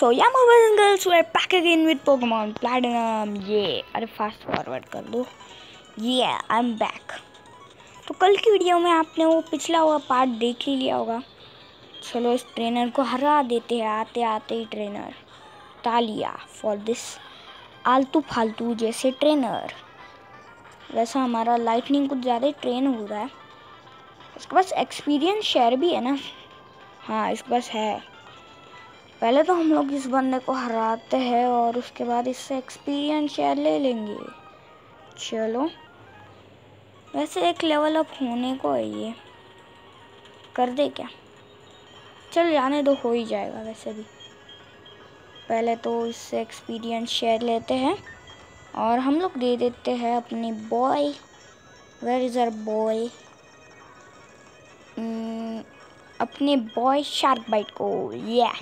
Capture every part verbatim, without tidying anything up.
So yeah, my boys and girls, we're back again with Pokemon Platinum. ये अरे fast forward कर दो. Yeah, I'm back. तो कल की वीडियो में आपने वो पिछला हुआ पार्ट देख ही लिया होगा. चलो इस ट्रेनर को हरा देते हैं आते आते ही ट्रेनर. तालिया फॉर दिस आलतू फालतू जैसे ट्रेनर. वैसा हमारा लाइटनिंग कुछ ज़्यादा ही ट्रेन हो रहा है. इसके पास एक्सपीरियंस शेयर भी है ना. हाँ इसके पास है. पहले तो हम लोग इस बंदे को हराते हैं और उसके बाद इससे एक्सपीरियंस शेयर ले लेंगे. चलो वैसे एक लेवल अप होने को है ये. कर दे क्या. चल जाने दो हो ही जाएगा वैसे भी. पहले तो इससे एक्सपीरियंस शेयर लेते हैं और हम लोग दे देते हैं अपने boy. Where is our boy. अपने बॉय शार्क बाइट को. या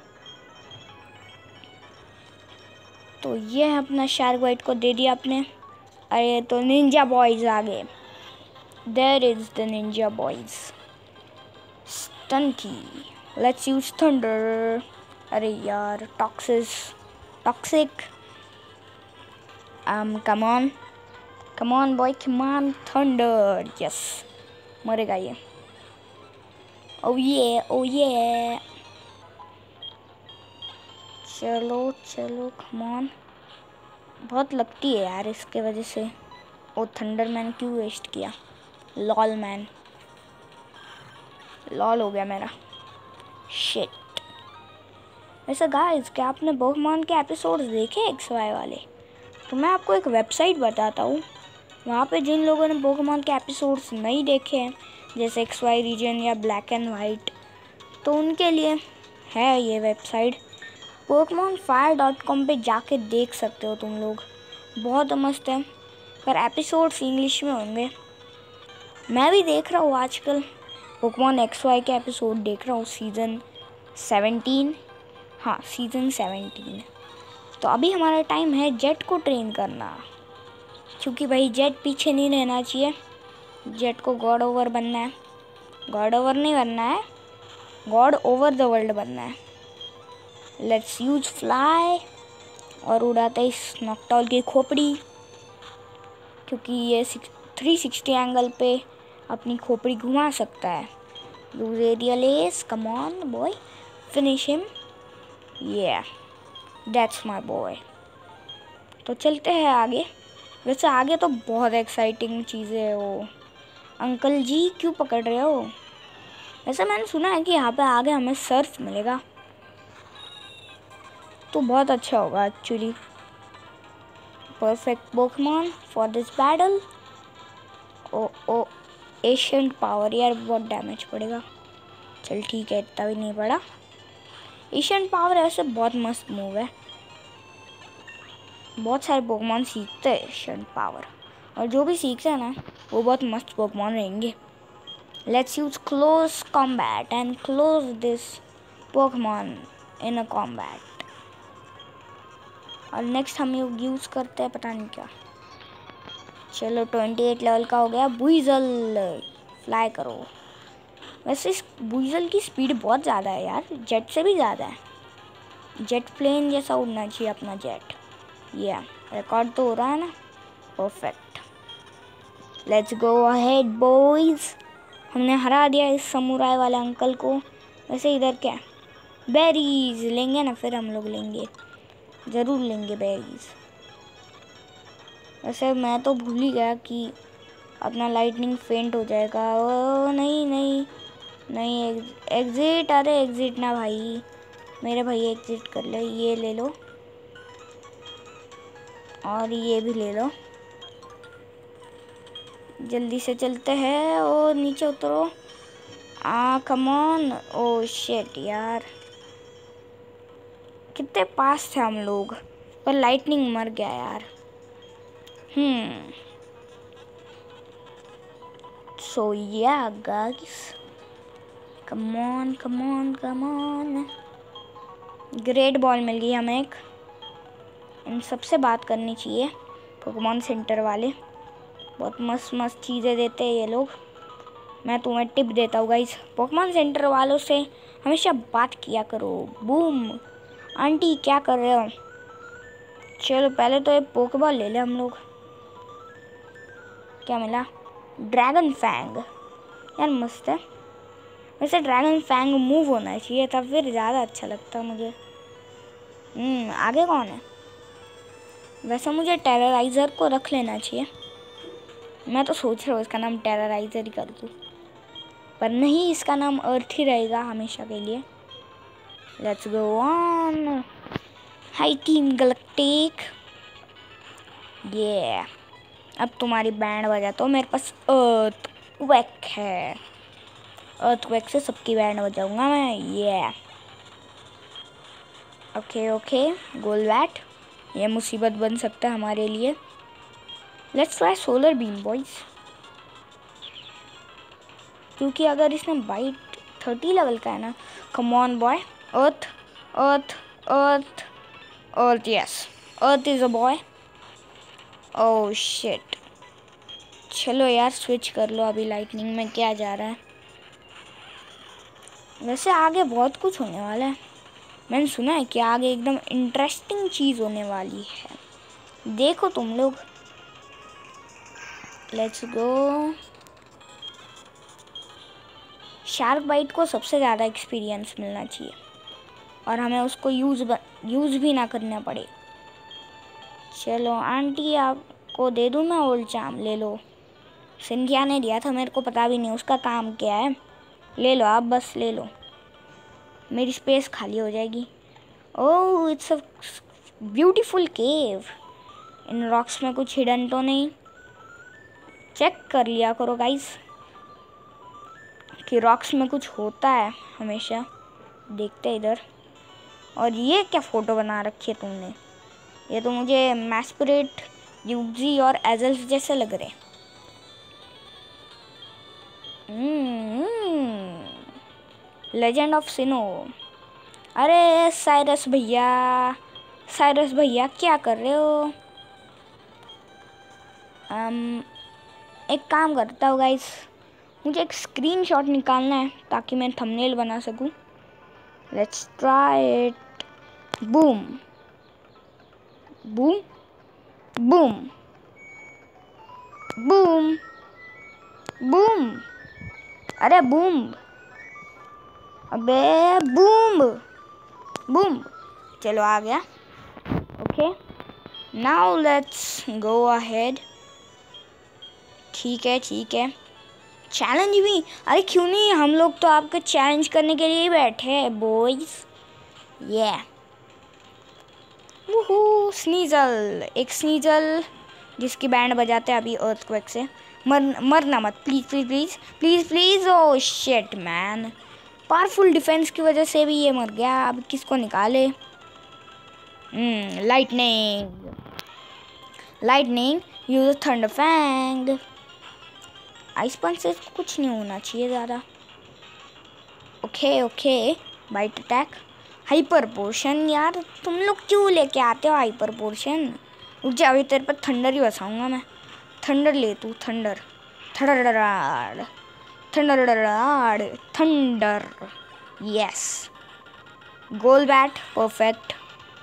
तो ये है अपना शार्क बाइट को दे दिया आपने. अरे तो निंजा बॉयज़ आ गए. There is the ninja boys. Stun की. Let's use thunder. अरे यार टॉक्सिस toxic. um come on come on boy come on thunder. Yes मरेगा ये. ओ ये ओ ये. चलो चलो कम ऑन. बहुत लगती है यार इसके वजह से. ओ थंडर मैन क्यों वेस्ट किया. Lol man. लॉल हो गया मेरा. शिट. वैसे गाइस क्या आपने पोकेमॉन के एपिसोड्स देखे एक्स वाई वाले. तो मैं आपको एक वेबसाइट बताता हूँ. वहाँ पे जिन लोगों ने पोकेमॉन के एपिसोड्स नहीं देखे हैं जैसे एक्स वाई रीजन या ब्लैक एंड वाइट तो उनके लिए है ये website. Pokemon fire dot com पे जाके देख सकते हो तुम लोग. बहुत मस्त है पर एपिसोड्स इंग्लिश में होंगे. मैं भी देख रहा हूँ आजकल पोकेमॉन एक्स वाई के एपिसोड देख रहा हूँ. Season seventeen. हाँ सीज़न सेवेंटीन. तो अभी हमारा टाइम है जेट को ट्रेन करना. क्योंकि भाई जेट पीछे नहीं रहना चाहिए. जेट को गॉड ओवर बनना है. गॉड ओवर नहीं बनना है. गॉड ओवर द वर्ल्ड बनना है. Let's use fly. और उड़ाते इस नॉकटॉल की खोपड़ी. क्योंकि ये थ्री सिक्सटी एंगल पे अपनी खोपड़ी घुमा सकता है. Use aerial ace. Come on boy finish him. ये दैट्स माय बॉय. तो चलते हैं आगे. वैसे आगे तो बहुत एक्साइटिंग चीज़ें है. वो अंकल जी क्यों पकड़ रहे हो. वैसे मैंने सुना है कि यहाँ पे आगे हमें सर्फ मिलेगा तो बहुत अच्छा होगा actually. Perfect Pokemon for this battle. ओ ओ एशियंट पावर. यार बहुत डैमेज पड़ेगा. चल ठीक है इतना भी नहीं पड़ा. एशियंट पावर ऐसे बहुत मस्त मूव है. बहुत सारे पोकेमॉन सीखते हैं एशियंट पावर और जो भी सीखते हैं ना वो बहुत मस्त पोकेमॉन रहेंगे. Let's use close combat and close this Pokemon in a combat. और नेक्स्ट हम लोग यूज़ करते हैं पता नहीं क्या. चलो अट्ठाईस लेवल का हो गया. बुइजल फ्लाई करो. वैसे इस बुइजल की स्पीड बहुत ज़्यादा है यार. जेट से भी ज़्यादा है. जेट प्लेन जैसा उड़ना चाहिए अपना जेट. ये रिकॉर्ड तो हो रहा है ना. Perfect. Let's go ahead boys. हमने हरा दिया इस समुराई वाले अंकल को. वैसे इधर क्या बेरीज लेंगे ना. फिर हम लोग लेंगे ज़रूर लेंगे बेरीज. वैसे मैं तो भूल ही गया कि अपना लाइटनिंग फेंट हो जाएगा. ओ नहीं नहीं नहीं एग्जिट. अरे एग्जिट ना भाई. मेरे भाई एग्जिट कर ले. ये ले लो और ये भी ले लो. जल्दी से चलते हैं. ओ नीचे उतरो. आ कम ऑन. ओ शिट यार कितने पास थे हम लोग पर लाइटनिंग मर गया यार. Hmm so ya guys come on come on come on. Great ball मिल गई हमें एक. इन सबसे बात करनी चाहिए. पोकेमॉन सेंटर वाले बहुत मस्त मस्त चीज़ें देते हैं ये लोग. मैं तुम्हें टिप देता हूँ गाइस. पोकेमॉन सेंटर वालों से हमेशा बात किया करो. बूम. आंटी क्या कर रहे हो? चलो पहले तो ये पोकेबॉल ले ले हम लोग। क्या मिला? Dragon fang. यार मस्त है। वैसे ड्रैगन फैंग मूव होना चाहिए था, फिर ज़्यादा अच्छा लगता मुझे। हम्म आगे कौन है? वैसे मुझे टेरराइज़र को रख लेना चाहिए। मैं तो सोच रहा हूँ इसका नाम टेरराइज़र ही कर दूँ, पर नहीं, इसका नाम अर्थ ही रहेगा हमेशा के लिए। Let's go on. Hi team galactic. ये अब तुम्हारी बैंड बजा तो मेरे पास अर्थ क्वेक है। अर्थ क्वेक से सबकी बैंड बजाऊंगा मैं। ये ओके ओके गोल बैट, ये मुसीबत बन सकता है हमारे लिए। Let's try solar beam boys, क्योंकि अगर इसने बाइट थर्टी लेवल का है ना। Come on boy. Earth earth earth earth, yes earth is a boy. Oh shit. चलो यार स्विच कर लो अभी। लाइटनिंग में क्या जा रहा है? वैसे आगे बहुत कुछ होने वाला है। मैंने सुना है कि आगे एकदम इंटरेस्टिंग चीज़ होने वाली है। देखो तुम लोग। Let's go. शार्क बाइट को सबसे ज़्यादा एक्सपीरियंस मिलना चाहिए और हमें उसको यूज़ यूज़ भी ना करना पड़े। चलो आंटी आपको दे दूँ मैं ओल्ड चाम, ले लो। सिंधिया ने दिया था, मेरे को पता भी नहीं उसका काम क्या है। ले लो आप, बस ले लो, मेरी स्पेस खाली हो जाएगी। Oh it's a beautiful cave. इन रॉक्स में कुछ हिडन तो नहीं? चेक कर लिया करो गाइस कि रॉक्स में कुछ होता है हमेशा। देखते हैं इधर। और ये क्या फ़ोटो बना रखी है तुमने? ये तो मुझे मैस्पिरेट, यूजी और एजल्स जैसे लग रहे। Legend of Sinnoh. अरे साइरस भैया, साइरस भैया क्या कर रहे हो? um, एक काम करता हूँ गाइस, मुझे एक स्क्रीनशॉट निकालना है ताकि मैं थंबनेल बना सकूँ। Let's try it. Boom boom boom boom boom. अरे बूम, अबे बूम बूम। चलो आ गया। Okay now let's go ahead. ठीक है ठीक है। चैलेंज भी? अरे क्यों नहीं, हम लोग तो आपको चैलेंज करने के लिए ही बैठे हैं बॉयज। ये वूहू स्नीजल, एक स्नीजल जिसकी बैंड बजाते हैं अभी अर्थक्वेक से। मर मरना मत please please please please please. Oh shit man, powerful defence की वजह से भी ये मर गया। अब किसको निकाले? Lightning lightning use thunder fang. Ice punch से कुछ नहीं होना चाहिए ज़्यादा। Okay okay bite attack. Hyper potion. यार तुम लोग क्यों लेके आते हो हाइपर पोर्शन? रुक जा, अभी तेरे पर थंडर ही बसाऊंगा मैं। थंडर ले तू, thunder thunder thunder thunder. Yes Golbat perfect.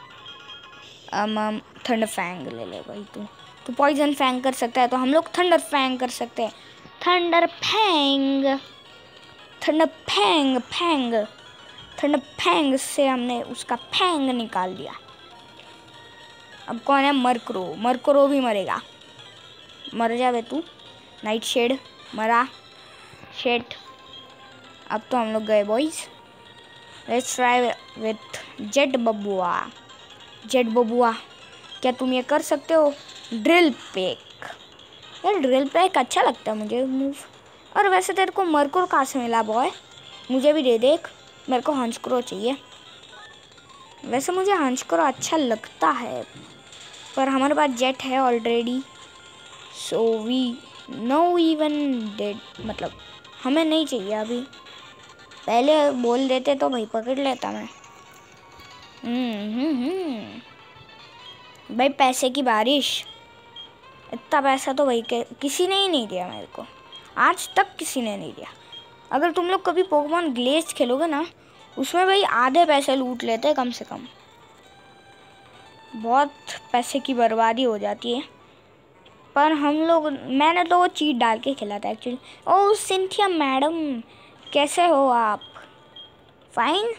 um thunder fang ले ले भाई। तू तू पॉइजन फैंग कर सकता है तो हम लोग थंडर फैंग कर सकते हैं। Thunder fang thunder fang fang thunder fang से हमने उसका फैंग निकाल दिया। अब कौन है? मरकरो। मरकरो भी मरेगा। मर जावे तू। नाइट शेड मरा। शेट। अब तो हम लोग गए boys. Let's try with jet बबुआ। जेट बबुआ क्या तुम ये कर सकते हो? Drill peck. यार ड्रिल पैक अच्छा लगता है मुझे मूव। और वैसे तेरे को मरकुर कहाँ से मिला बॉय? मुझे भी दे देख, मेरे को हंसक्रो चाहिए। वैसे मुझे हंसक्रो अच्छा लगता है पर हमारे पास जेट है already, so we know even dead. मतलब हमें नहीं चाहिए अभी, पहले बोल देते तो भाई पकड़ लेता मैं। हम्म हम्म भाई पैसे की बारिश। इतना पैसा तो भाई किसी ने ही नहीं दिया मेरे को, आज तक किसी ने नहीं दिया। अगर तुम लोग कभी पोकेमॉन ग्लेज खेलोगे ना, उसमें भाई आधे पैसे लूट लेते हैं कम से कम। बहुत पैसे की बर्बादी हो जाती है, पर हम लोग, मैंने तो वो चीट डाल के खेला था एक्चुअली। ओह सिंथिया मैडम, कैसे हो आप? फाइन,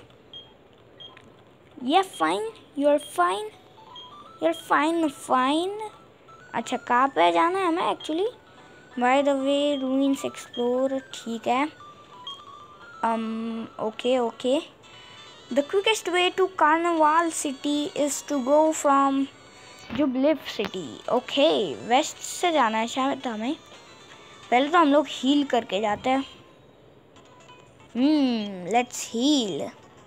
ये fine, you are fine, you are fine fine. अच्छा कहाँ पे जाना है हमें actually? By the way ruins explore, ठीक है। um okay okay the quickest way to Carnival City is to go from Jubilife city. Okay, west से जाना है शायद हमें। पहले तो हम लोग हील करके जाते हैं। Hmm let's heal.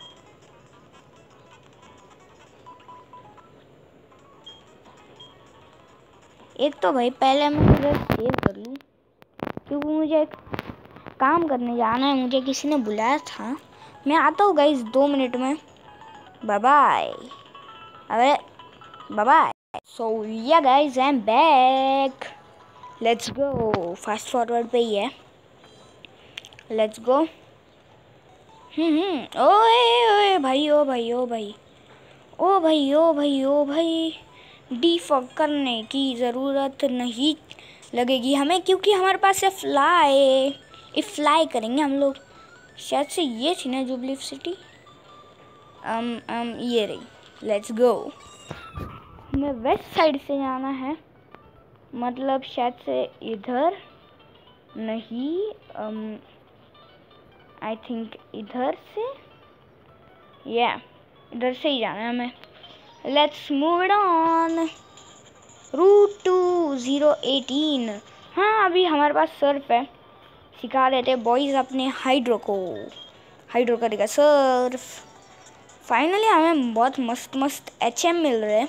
एक तो भाई पहले मैं इधर सेव कर लूँ, क्योंकि मुझे एक काम करने जाना है, मुझे किसी ने बुलाया था। मैं आता हूँ गाइस दो मिनट में। Bye bye. अरे bye bye. So ya guys I am back, let's go. Fast forward पे ही है, लेट्स गो। हम्म हम्म ओए ओए भाई, ओ भाई ओ भाई ओ भाई ओ भाई ओ भाई डिफॉग करने की ज़रूरत नहीं लगेगी हमें, क्योंकि हमारे पास है फ्लाई। ये फ्लाई करेंगे हम लोग। शायद से ये थी ना जुबलिफ सिटी। अम अम ये रही। Let's go. हमें वेस्ट साइड से जाना है, मतलब शायद से इधर नहीं, अम आई थिंक इधर से, या yeah, इधर से ही जाना है हमें। Let's move it on. Route two zero eighteen. हाँ अभी हमारे पास सर्फ है, सिखा देते बॉयज़ अपने हाइड्रो को। हाइड्रो करेगा सर्फ। फाइनली हमें बहुत मस्त मस्त एच एम मिल रहे हैं,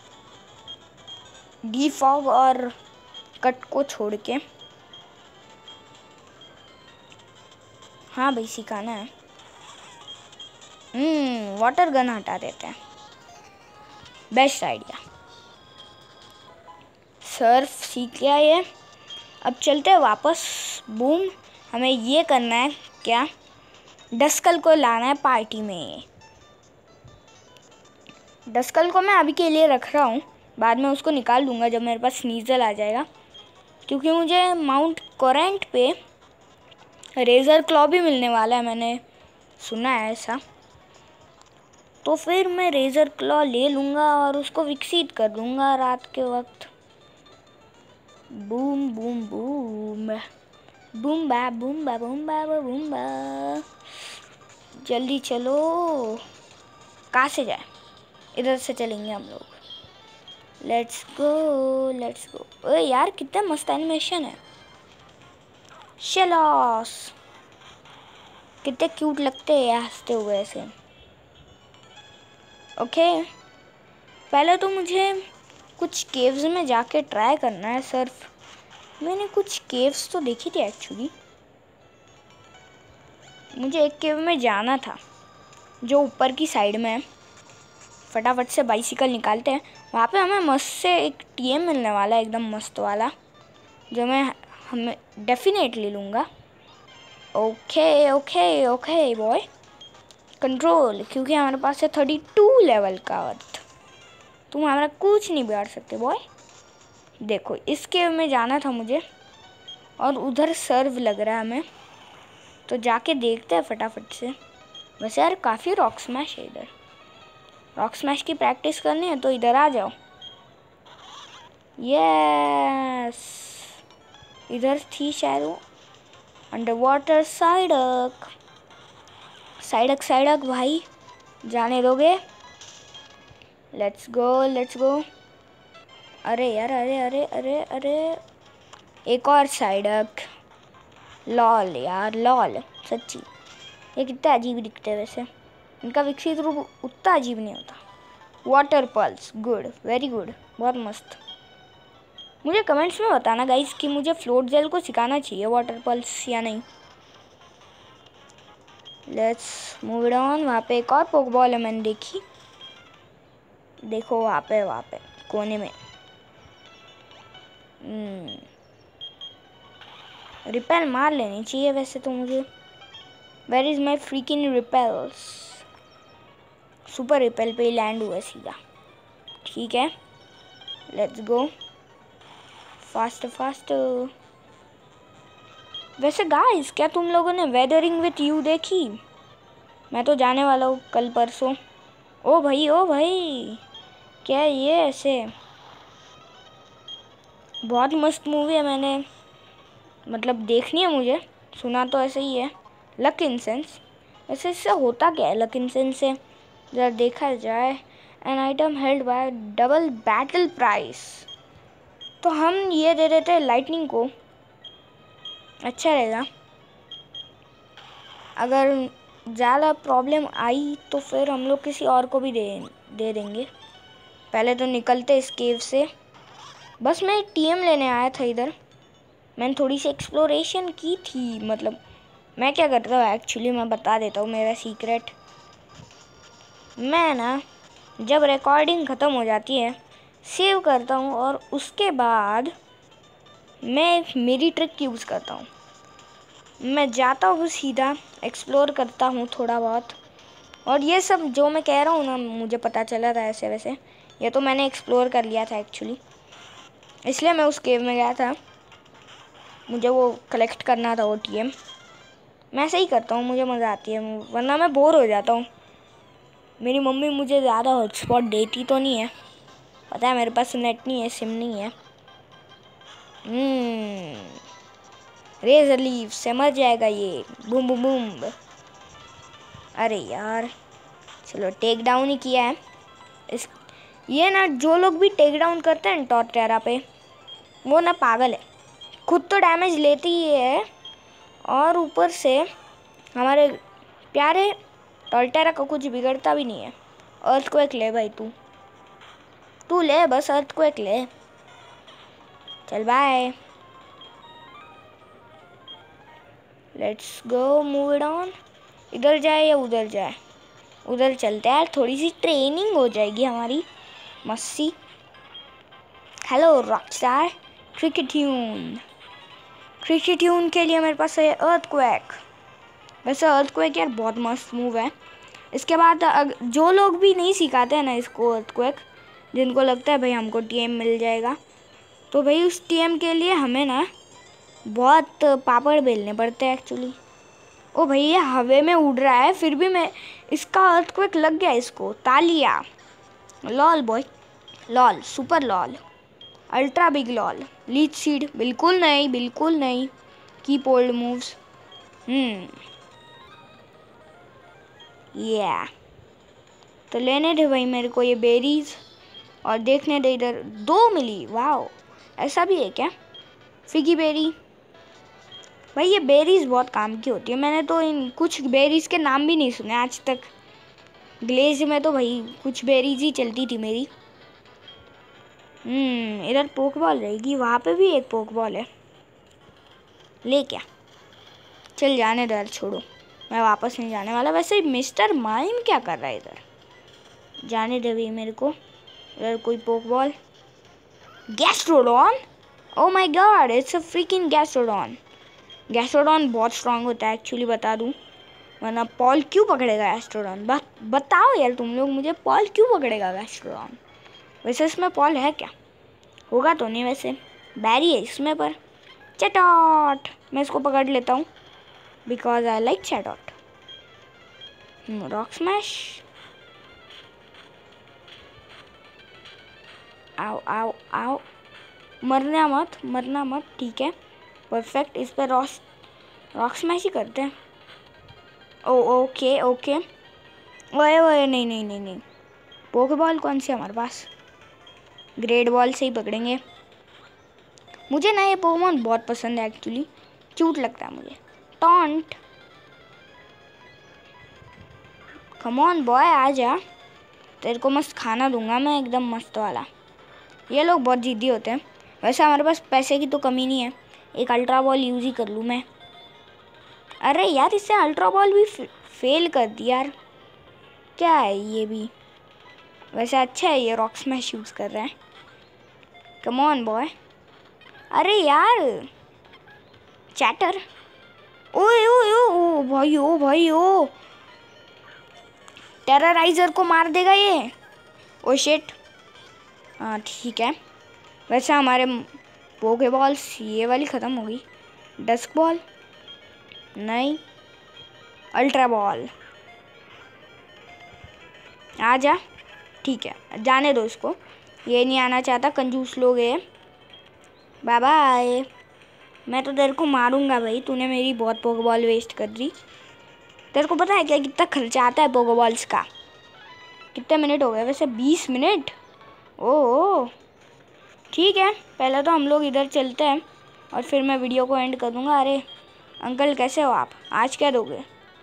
डिफॉग और कट को छोड़ के। हाँ भाई सिखाना है। हम्म वाटर गन हटा देते हैं, बेस्ट आइडिया। सर्फ सीख लिया ये, अब चलते हैं वापस। बूम, हमें ये करना है क्या, डस्कल को लाना है पार्टी में। डस्कल को मैं अभी के लिए रख रहा हूँ, बाद में उसको निकाल लूँगा जब मेरे पास स्नीजल आ जाएगा, क्योंकि मुझे माउंट कोरेंट पे रेज़र क्लॉ भी मिलने वाला है, मैंने सुना है ऐसा। तो फिर मैं रेज़र क्लॉ ले लूँगा और उसको विकसित कर लूँगा रात के वक्त। बूम बूम बूम बूम बा बूम बा बूम बा बूम बा। जल्दी चलो, कहाँ से जाए? इधर से चलेंगे हम लोग। Let's go let's go. ओए यार कितना मस्त एनिमेशन है। शेलॉस कितने क्यूट लगते हैं हंसते हुए ऐसे। ओके, पहले तो मुझे कुछ केव्स में जाके ट्राई करना है सर्फ। मैंने कुछ केव्स तो देखी थी एक्चुअली। मुझे एक केव में जाना था जो ऊपर की साइड में है। फटाफट से बाइसिकल निकालते हैं, वहाँ पे हमें मस्त से एक टीएम मिलने वाला है, एकदम मस्त वाला, जो मैं हमें डेफिनेटली लूँगा। Okay okay okay boy, control, क्योंकि हमारे पास है थर्टी टू लेवल का अर्थ। तुम हमारा कुछ नहीं बिगाड़ सकते बॉय। देखो इस केव में जाना था मुझे, और उधर सर्व लग रहा है हमें, तो जाके देखते हैं फटाफट से। वैसे यार काफ़ी रॉक स्मैश है इधर। रॉक स्मैश की प्रैक्टिस करनी है तो इधर आ जाओ। यस, इधर थी शायद वो अंडर वाटर साइडक। साइडक साइडक भाई, जाने दोगे? Let's go let's go. अरे यार अरे अरे अरे अरे, एक और साइडक। लॉल यार लॉल, सच्ची ये कितना अजीब दिखते हैं वैसे। इनका विकसित रूप उतना अजीब नहीं होता। Water pulse, good, very good, बहुत मस्त। मुझे कमेंट्स में बताना गाइस कि मुझे फ्लोट जेल को सिखाना चाहिए वाटर पल्स या नहीं। Let's move it on. वहाँ पे एक और पोकबॉल है, मैंने देखी, देखो वहाँ पे वहाँ पे कोने में। रिपेल मार लेनी चाहिए वैसे तो मुझे। Where is my freaking repels? Super repel पे लैंड हुआ सीधा। ठीक है, लेट्स गो फास्ट फास्ट। वैसे गाइस, क्या तुम लोगों ने वेदरिंग विथ यू देखी? मैं तो जाने वाला हूँ कल परसों। ओ भाई ओ भाई, क्या है ये? ऐसे बहुत मस्त मूवी है, मैंने मतलब देखनी है मुझे, सुना तो ऐसे ही है। लक इन सेंस, वैसे इससे होता क्या है लक इन सेंस से, जरा देखा जाए। An item held by double battle price, तो हम ये दे देते हैं लाइटनिंग को, अच्छा रहेगा। अगर ज़्यादा प्रॉब्लम आई तो फिर हम लोग किसी और को भी दे दे देंगे। पहले तो निकलते इस केव से। बस मैं टीएम लेने आया था इधर, मैंने थोड़ी सी एक्सप्लोरेशन की थी। मतलब मैं क्या करता हूँ एक्चुअली, मैं बता देता हूँ मेरा सीक्रेट। मैं ना जब रिकॉर्डिंग ख़त्म हो जाती है सेव करता हूँ, और उसके बाद मैं एक मेरी ट्रिक यूज़ करता हूँ। मैं जाता हूँ सीधा, एक्सप्लोर करता हूँ थोड़ा बहुत, और ये सब जो मैं कह रहा हूँ ना, मुझे पता चला था ऐसे वैसे, ये तो मैंने एक्सप्लोर कर लिया था एक्चुअली, इसलिए मैं उस केव में गया था। मुझे वो कलेक्ट करना था वो टीएम। मैं ऐसे ही करता हूँ, मुझे मज़ा आती है, वरना मैं बोर हो जाता हूँ। मेरी मम्मी मुझे ज़्यादा हॉटस्पॉट देती तो नहीं है, पता है मेरे पास नेट नहीं है, सिम नहीं है। रेजर लीफ से मर जाएगा ये, बूम बूम बूम। अरे यार, चलो टेक डाउन ही किया है इस। ये ना जो लोग भी टेक डाउन करते हैं टॉर्टेरा पे, वो ना पागल है, खुद तो डैमेज लेती ही है, और ऊपर से हमारे प्यारे टॉर्टेरा को कुछ बिगड़ता भी नहीं है। अर्थक्वेक ले भाई, तू तू ले बस, अर्थक्वेक ले। चल bye, let's go move it on. इधर जाए या उधर जाए? उधर चलते हैं यार, थोड़ी सी ट्रेनिंग हो जाएगी हमारी मस्सी। Hello rockstar. क्रिकेट्यून, क्रिकेट्यून के लिए मेरे पास है अर्थक्वेक। वैसे अर्थक्वेक यार बहुत मस्त मूव है। इसके बाद जो लोग भी नहीं सिखाते हैं ना इसको अर्थक्वेक, जिनको लगता है भाई हमको टीएम मिल जाएगा, तो भाई उस टीएम के लिए हमें ना बहुत पापड़ बेलने पड़ते हैं एक्चुअली। ओ भाई ये हवा में उड़ रहा है, फिर भी मैं इसका अर्थक्वेक लग गया इसको। तालिया, lol boy, lol, super lol, ultra big lol, leech seed, बिल्कुल नहीं बिल्कुल नहीं, कीप ओल्ड मूव्स। हम्म या तो लेने दे भाई मेरे को ये बेरीज, और देखने दे इधर दो मिली। वाओ, ऐसा भी है क्या? फिगी बेरी, भाई ये बेरीज बहुत काम की होती है, मैंने तो इन कुछ बेरीज के नाम भी नहीं सुने आज तक। ग्लेज में तो भाई कुछ बेरीज ही चलती थी मेरी। हम्म इधर पोकबॉल रहेगी, वहाँ पे भी एक पोकबॉल है, ले क्या? चल जाने दर, छोड़ो, मैं वापस नहीं जाने वाला। वैसे मिस्टर माइम क्या कर रहा है इधर? जाने दे भी मेरे को। इधर कोई Pokeball, Gastrodon, oh my god, it's a freaking Gastrodon. Gastrodon बहुत स्ट्रांग होता है एक्चुअली, बता दूं, वरना पॉल क्यों पकड़ेगा गैस्ट्रोडॉन? बत, बताओ यार तुम लोग मुझे, पॉल क्यों पकड़ेगा गैस्ट्रोडॉन? वैसे इसमें पॉल है क्या? होगा तो नहीं, वैसे बैरी है इसमें, पर चैटॉट, मैं इसको पकड़ लेता हूँ because I like Chatot. Rock smash, आओ आओ आओ, मरना मत मरना मत, ठीक है परफेक्ट। इस पर रॉक रॉक स्मैश ही करते हैं। ओ ओके ओके, ओए ओए नहीं नहीं नहीं नहीं, पोकेबॉल कौन सी हमारे पास? ग्रेट बॉल से ही पकड़ेंगे। मुझे ना ये पोकेमॉन बहुत पसंद है एक्चुअली, क्यूट लगता है मुझे। टॉन्ट, कम ऑन बॉय आ जा, तेरे को मस्त खाना दूंगा मैं, एकदम मस्त वाला। ये लोग बहुत जिद्दी होते हैं। वैसे हमारे पास पैसे की तो कमी नहीं है, एक अल्ट्रा बॉल यूज़ ही कर लूँ मैं। अरे यार इससे अल्ट्रा बॉल भी फेल कर दिया यार, क्या है ये भी? वैसे अच्छा है ये रॉक स्मैश यूज़ कर रहा है। कम ऑन बॉय, अरे यार चैटर, ओए ओए ओ भाई ओ भाई ओ, टेरराइजर को मार देगा ये। ओ शिट, हाँ ठीक है। वैसे हमारे पोके बॉल्स ये वाली ख़त्म हो गई। डस्क बॉल नहीं, अल्ट्रा बॉल आ जा। ठीक है, जाने दो इसको, ये नहीं आना चाहता, कंजूस लोग है। Bye bye. मैं तो तेरे को मारूंगा भाई, तूने मेरी बहुत पोकेबॉल वेस्ट कर दी। तेरे को पता है क्या कितना खर्चा आता है पोकेबॉल्स का? कितने मिनट हो गए वैसे? बीस मिनट। ओह ठीक है, पहले तो हम लोग इधर चलते हैं और फिर मैं वीडियो को एंड कर दूँगा। अरे अंकल कैसे हो आप? आज क्या दोगे?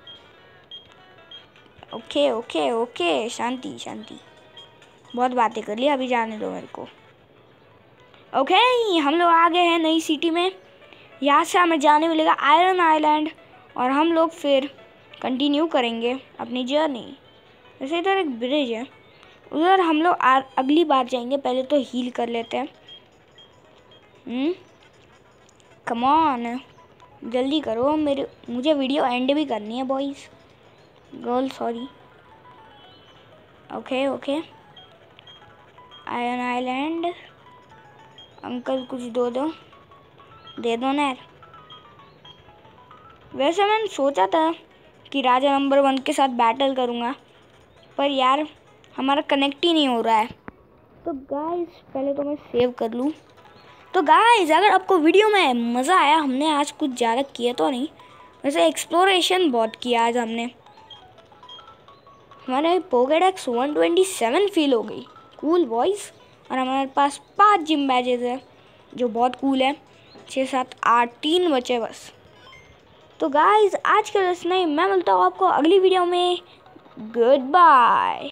ओके ओके ओके, शांति शांति, बहुत बातें कर ली, अभी जाने दो मेरे को। ओके हम लोग आ गए हैं नई सिटी में। यहाँ से हमें जाने मिलेगा आयरन आइलैंड और हम लोग फिर कंटिन्यू करेंगे अपनी जर्नी। वैसे इधर एक ब्रिज है, उधर हम लोग अगली बार जाएंगे। पहले तो हील कर लेते हैं। हम्म कम ऑन, जल्दी करो, मेरे मुझे वीडियो एंड भी करनी है boys girl sorry. Okay okay, iron island, uncle कुछ दो दो दे दो ना यार। वैसे मैंने सोचा था कि राजा नंबर वन के साथ बैटल करूँगा, पर यार हमारा कनेक्ट ही नहीं हो रहा है। तो गाइस पहले तो मैं सेव कर लूँ। तो गाइस अगर आपको वीडियो में मज़ा आया, हमने आज कुछ ज़्यादा किया तो नहीं, वैसे एक्सप्लोरेशन बहुत किया आज हमने। हमारे Pokedex one twenty seven fill हो गई, कूल बॉयज़। और हमारे पास पांच जिम बैजेस है जो बहुत कूल है। छः सात आठ, तीन बचे बस। तो गाइस आज के लिए इतना ही, मैं मिलता हूँ आपको अगली वीडियो में। Good bye.